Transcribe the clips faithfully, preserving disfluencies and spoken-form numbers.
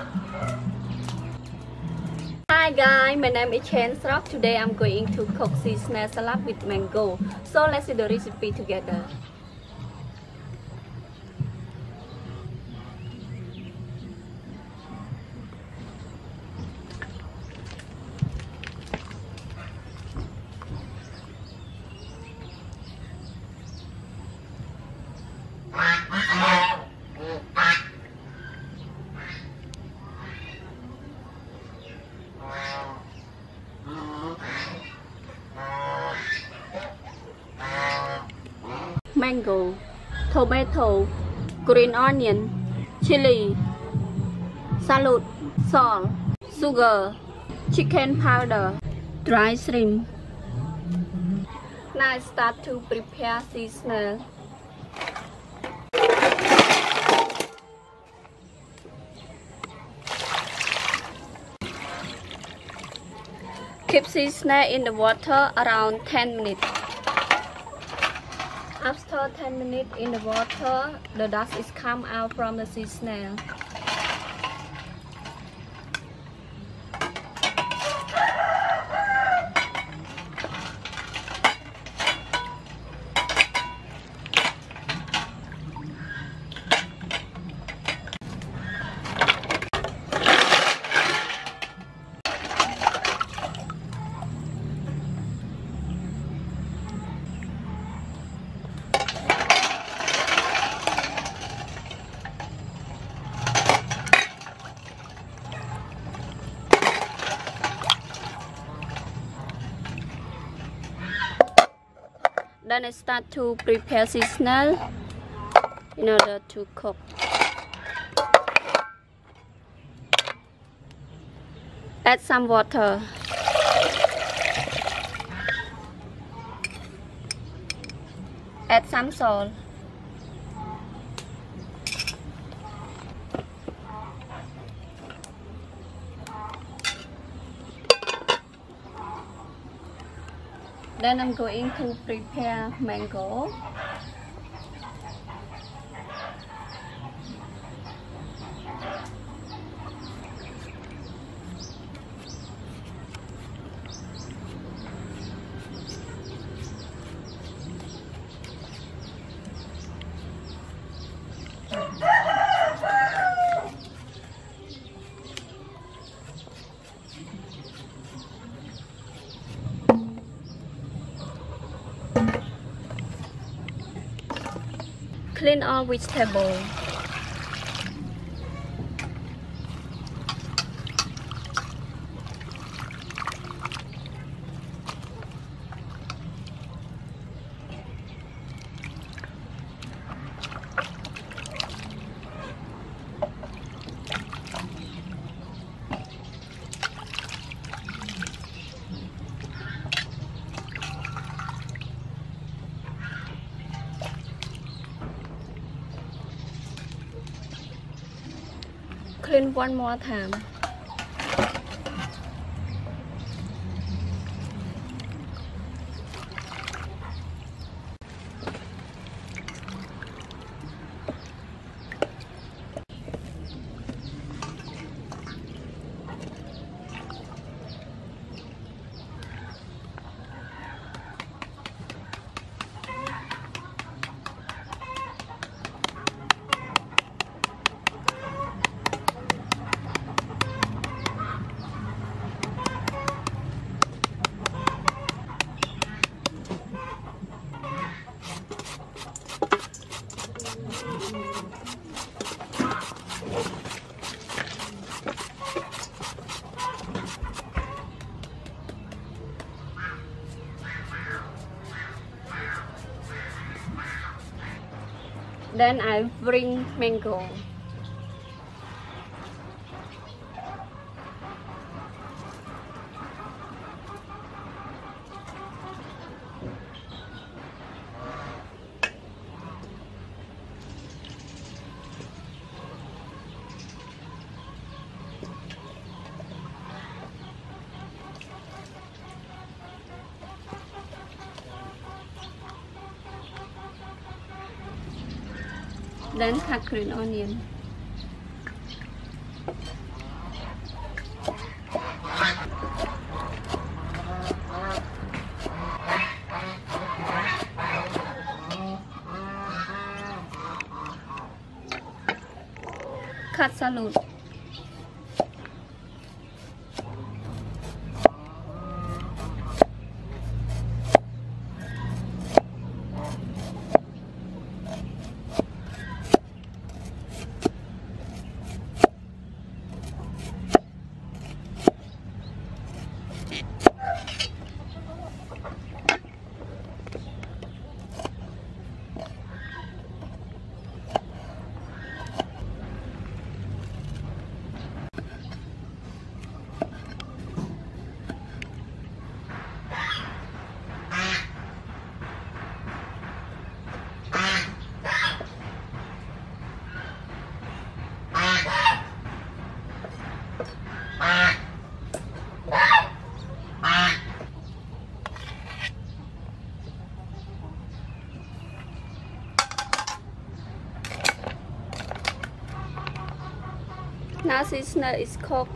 Hi guys, my name is Chen Srock. Today I'm going to cook seasonal salad with mango. So let's see the recipe together. Mango, tomato, green onion, chili, salad, salt, sugar, chicken powder, dry shrimp. Now I start to prepare seasoning. Keep seasoning in the water around ten minutes. After ten minutes in the water, the dust is come out from the seasoning. Then I start to prepare seasoning in order to cook. Add some water. Add some salt. Then I'm going to prepare mango. Clean all vegetables. Clean one more time. Then I bring mango. Then cut green onion. cut salad. Now seasoner is cooked.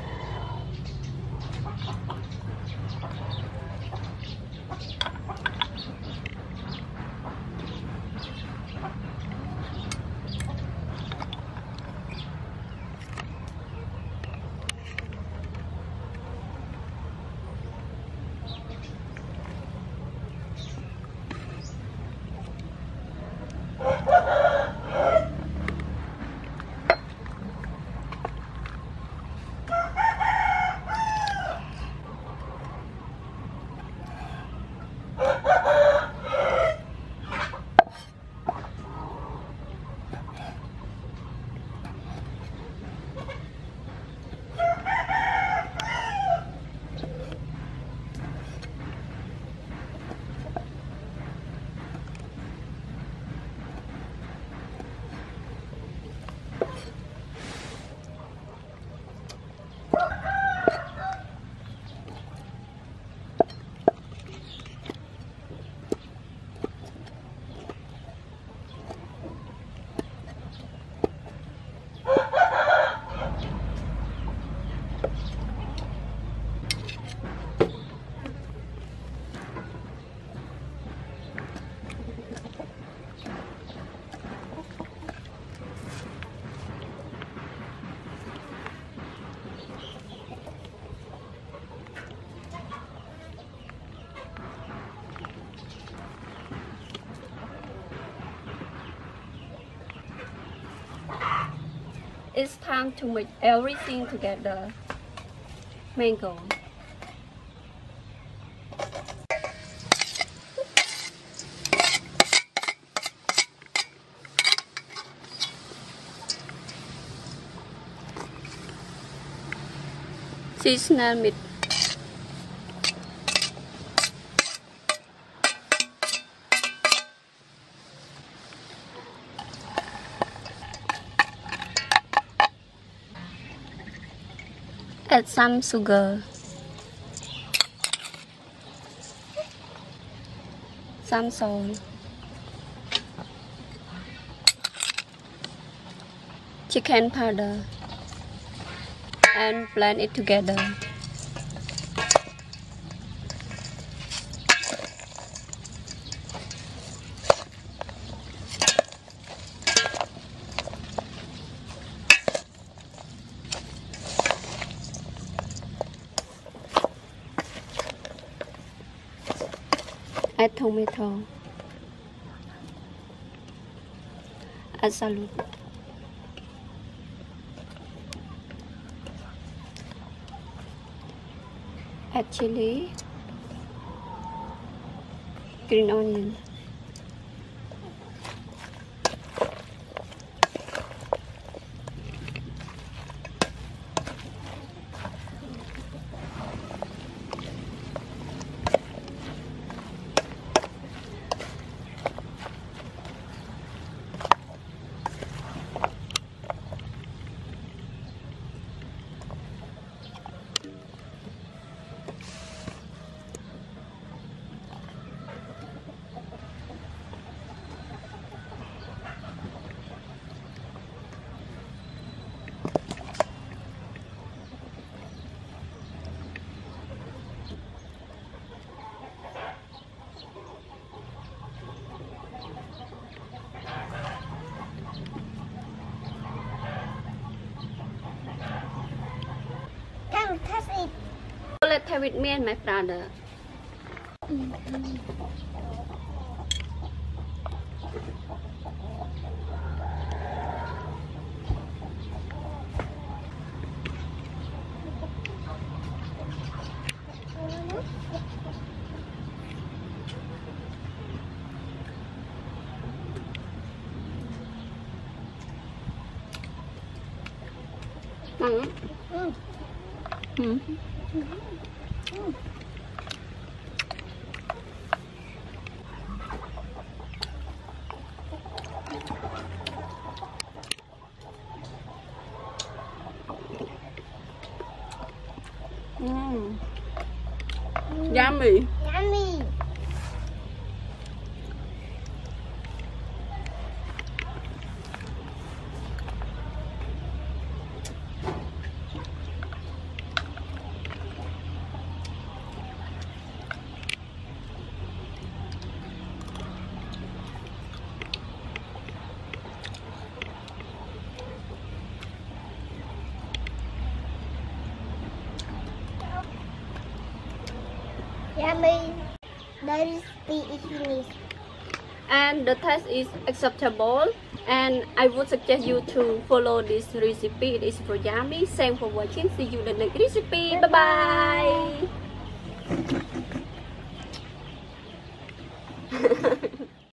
It's time to mix everything together. Mango. Seasonal meat. Add some sugar, some salt, chicken powder, and blend it together. Add tomato, add salad, add chili, green onion. taste it. So let's have with me and my brother. Mm. Mm. Mm. Mm. Mm. Yummy. Yummy. Yummy. The recipe is finished. And the taste is acceptable, and I would suggest you to follow this recipe. It is for yummy. Thanks for watching. See you in the next recipe. Bye bye.